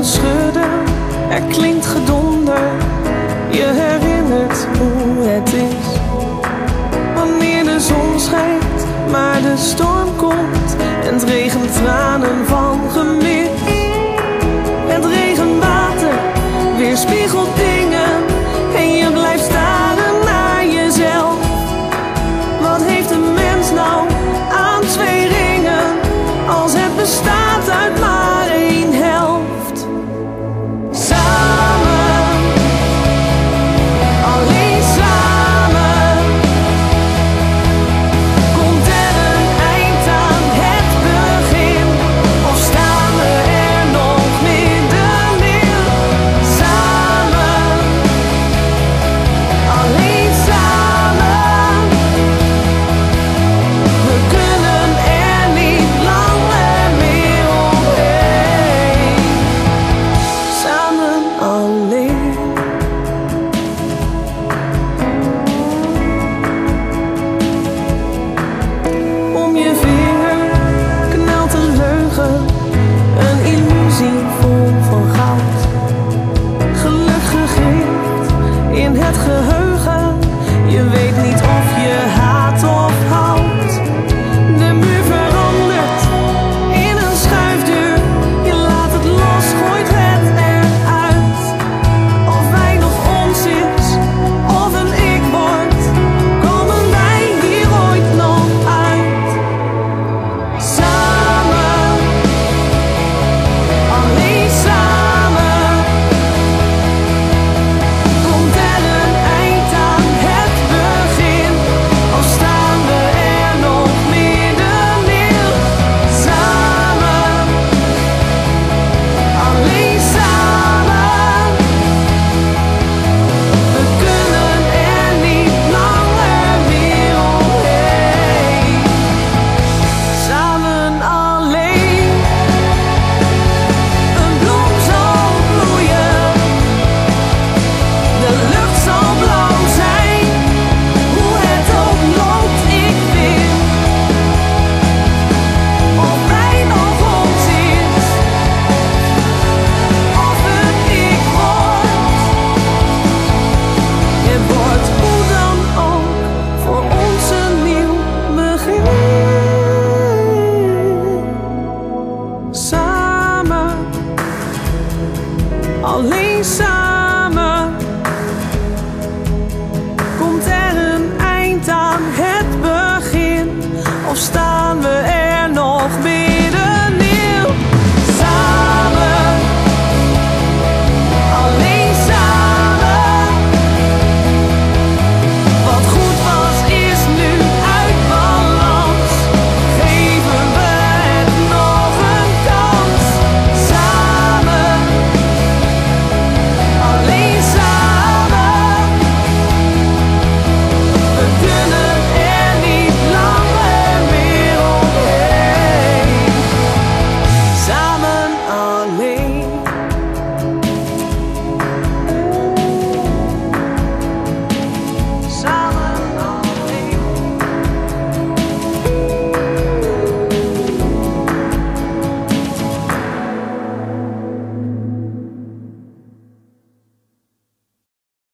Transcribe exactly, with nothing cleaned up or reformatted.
een schudden, er klinkt gedonder. Je herinnert hoe het is wanneer de zon schijnt, maar de storm komt en het regent tranen van gemis. Het regenwater weerspiegelt dingen en je blijft staren naar jezelf. Wat heeft een mens nou aan twee ringen als het bestaat uit maar één helft? Samen, alleen samen, komt er een eind aan het begin, of staan we er nog middenin? Samen, alleen samen, we kunnen er niet langer meer omheen. Samen alleen. Om je vinger knelt een leugen, een illusie vol van goud. Geluk gegrift in het geheugen, je weet niet of je haat of houdt. De muur verandert in een schuifdeur, je laat het los, gooit het eruit. Of wij nog ons is, of een ik wordt, komen wij hier ooit nog uit? Samen, alleen samen, komt er een eind aan het begin, of staan we er nog middenin? Samen, alleen samen, we kunnen er niet langer meer omheen. Samen alleen, een bloem zal bloeien, de lucht zal blauw zijn, hoe het ook loopt, ik win. Of wij nog ons is, of het ik wordt, het wordt hoe dan ook voor ons een nieuw begin. Samen, alleen samen, komt er een eind aan het begin, of staan we er